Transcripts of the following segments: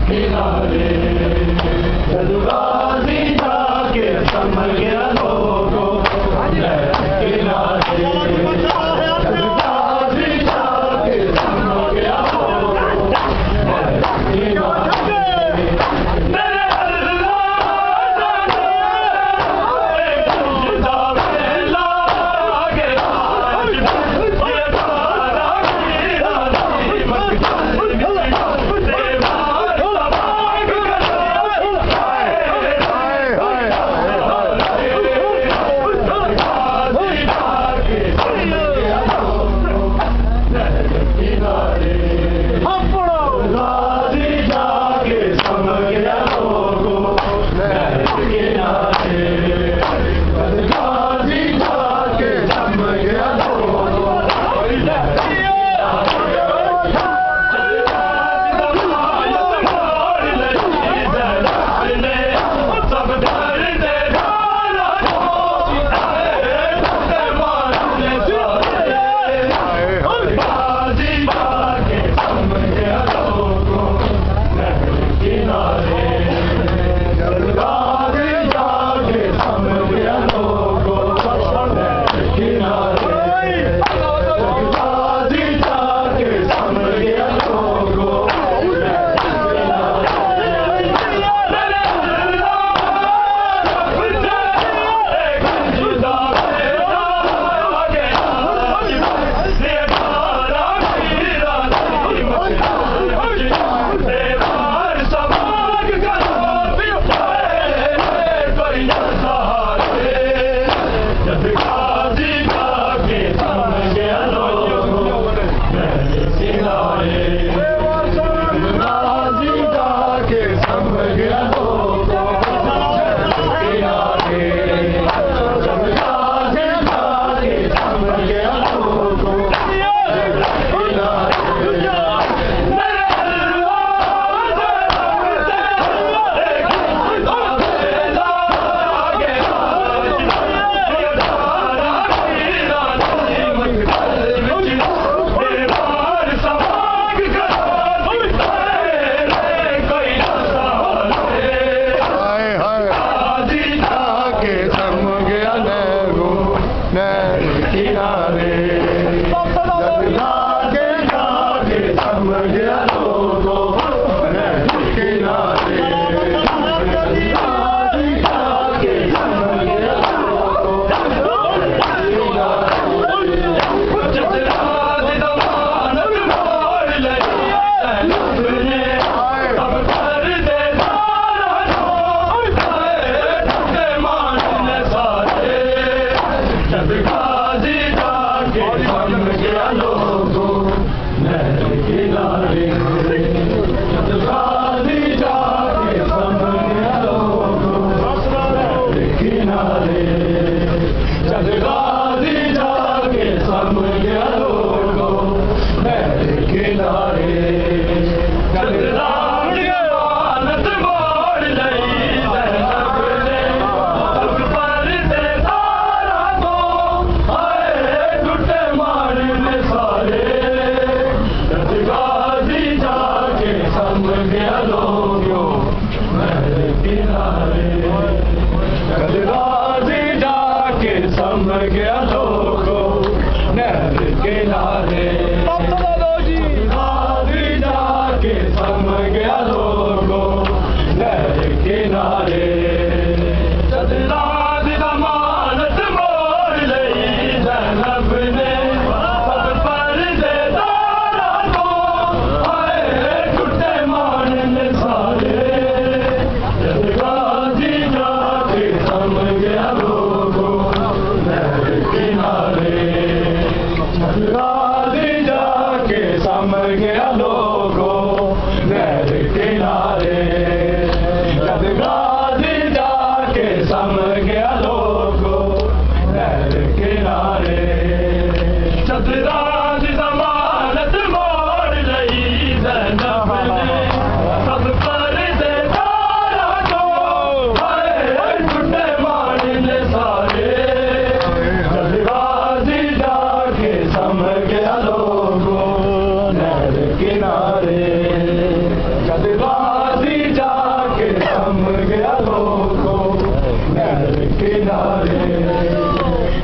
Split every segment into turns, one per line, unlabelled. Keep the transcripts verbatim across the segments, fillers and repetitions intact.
किनारे जलगाजी जाके सम गया लोगों किनारे जलगाजी जाके सम गया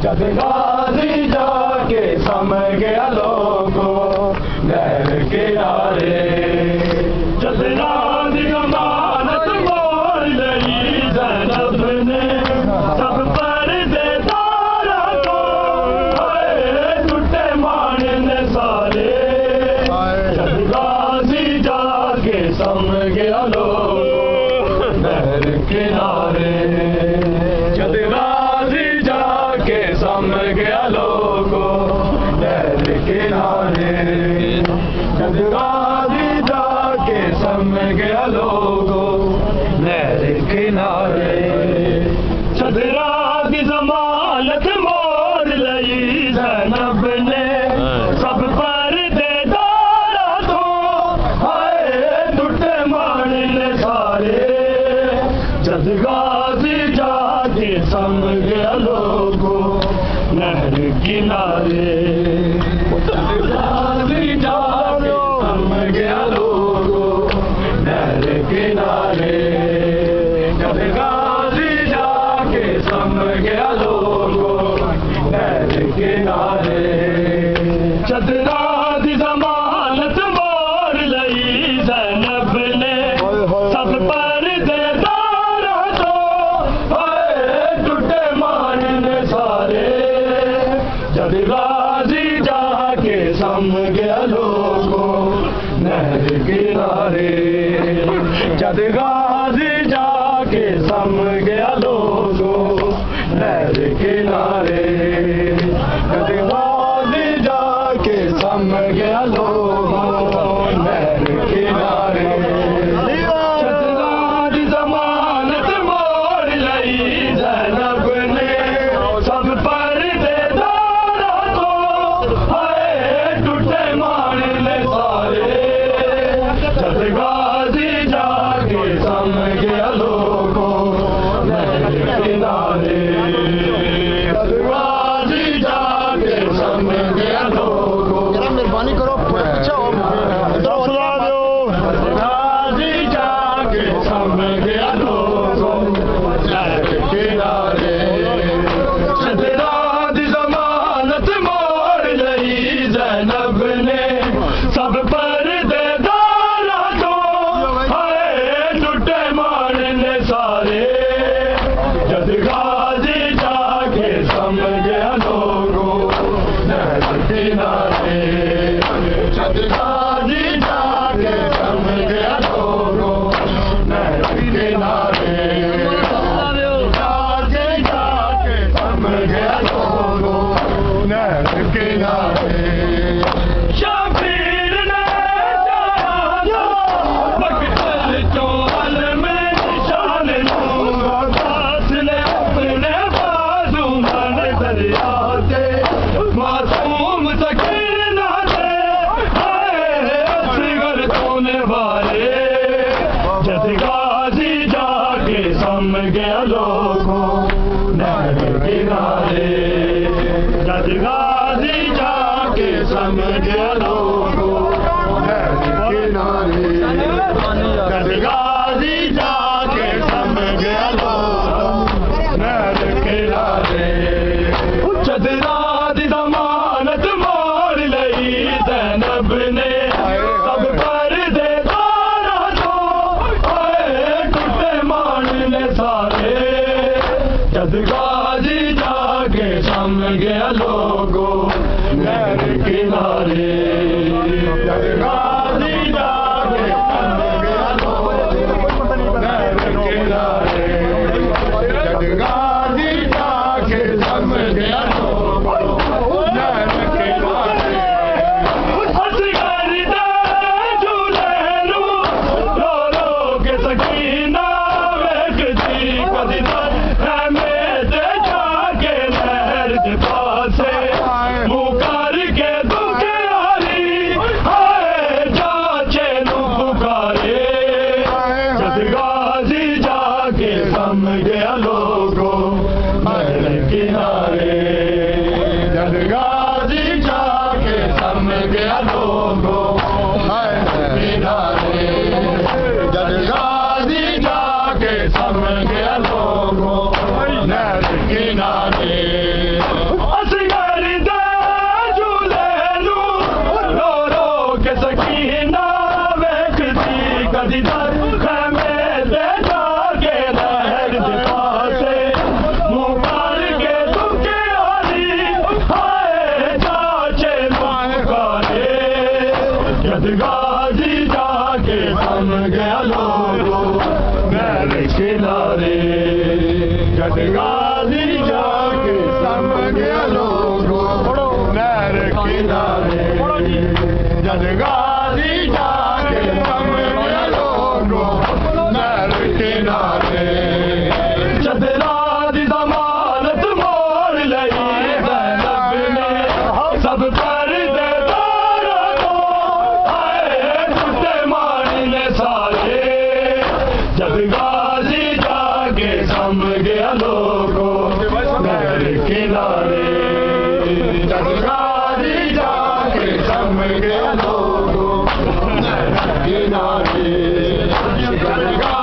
जद गाजी जाके सम गया लोगों नहर किनारे जद राज जमानत मोड़ लई ज़ैनब ने सब पर्दे तारा को टूटे मानने सारे जद गाजी जाके सम गया लोगों नहर किनारे जद गाजी जाके सम गया लोगों नहर किनारे जद गाजी जाके सम गया लोगों नहर किनारे सदरा की जमानत मोड़ लई ज़ैनब ने सब पर्दे तारा तो हाय टूटे मानने सारे जद गाजी जाके सम गया लोगों नहर किनारे जद गाजी जाके सम गया लोगों नहर किनारे जद गाजी जाके सम गया लोगों नहर किनारे चदरा दी जमानत मोड़ लई ज़ैनब ने सब पर्दे तारा तो हाय टूटे मानने सारे जद गाजी जाके सम गया लोगों नहर किनारे जद गाजी जाके सम गया लोगों नहर किनारे जद गाजी जाके सम गया लोगों नहर किनारे चदरा दी जमानत मोड़ लई ज़ैनब ने सब पर्दे तारा तो हाय टूटे मानने सारे जद गाजी जाके सम गया लोगों नहर किनारे जद गाजी जाके सम गया लोगों
मेहरबानी करो
गाजी जाके सम गया लोगों नहर किनारे सदरा दी जमानत मोड़ लई ज़ैनब ने सब पर्दे तारा तो हाय टूटे मानने सारे जद गाजी जाके सम गया लोगों नहर किनारे जद गाजी जाके सम गया लोगों नहर किनारे गाजी जाके सम गया लोगों नहर किनारे शबीर ने चाहा मकतल चौल में निशान लूंगा दास ने अपने बाजू मन दरिया से मासूम सकीना से असगर सोने वाले जद गाजी जाके सम गया लोगों नहर किनारे जद गाजी जाके सम गया लोगों नहर किनारे जद गाजी जाके सम गया लोगों नहर किनारे चदरा दी जमानत मोड़ लई ज़ैनब ने सब पर्दे तारा तो हाय टूटे मानने सारे जद गाजी जाके सम गया लोगों नहर किनारे जद गाजी जाके सम गया लोगों नहर किनारे जद गाजी जाके सम गया लोगों नहर किनारे असगर दे झूले नू रो रो के सकीना वेखदी कदी है मेरे गाजी जाके थम गया लोगो नहर किनारे गाजी जाके थम गया लोगो नहर किनारे गाजी जाके थम गया लोगो नहर किनारे चदरा दी जमानत मोड़ लई ज़ैनब ने सब पर गाजी जाके थम गया लोगो नहर किनारे गाजी जाके थम गया लोगो नहर किनारे।